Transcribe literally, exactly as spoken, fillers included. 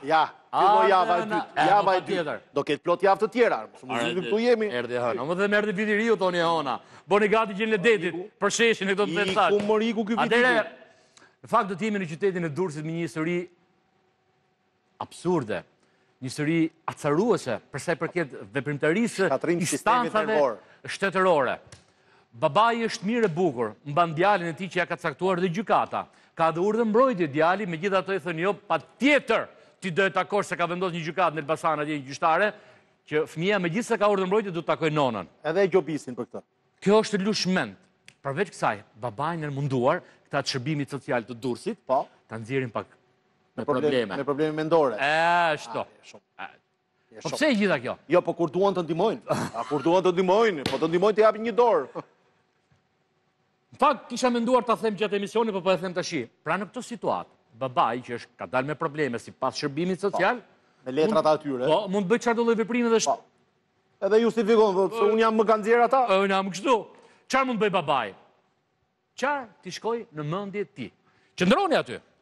Ja, filloj java e dytë. Java e dytë. Do ketë plot javë të tjera. Këtu jemi. Erdi hëna. Më dhe më erdi viti riu, Toni Hona. Boni gati gjenë ledetit, për sheshin e këto të të Iku më riku ky viti. Atere, në fakt do t'jemi në qytetin e Durrësit me një histori absurde. Një histori acaruese, përsa i përket veprimtarisë instancave shtetërore. Babai është mirë e bukur, mban djalin e tij që ja ka caktuar dhe gjykata. Ka dhe urdhër mbrojtje djali, megjithatë i thënë jo, patjetër ti do e takosh se ka vendosur një gjykatë në Elbasan atje një gjyqtare, që fëmia megjithëse ka urdhër mbrojtje do të takojë nonën. Edhe e gjobisin për këtë. Kjo është lushmend. Përveç kësaj, babai në munduar këta të shërbimit social të Durrësit, po, ta nxjerrin pak me probleme. Me probleme mendore. E, shto. Po pse e gjitha kjo? Jo, po kur duan të ndihmojnë. A kur duan të ndihmojnë, po të ndihmojnë të japin një dorë. Në fakt, kisha menduar ta them gjatë emisionit, po po e them tash. Pra në këtë situatë, babai që është ka dalë me probleme sipas shërbimit social, me letrat atyre. Po, mund të bëj çfarë do lloj veprimi dhe edhe justifikon, se unë jam më kanë nxjerr ata. Unë jam kështu. Çfarë mund të bëj babai? Çfarë ti shkoj në mendje ti? Qëndroni aty.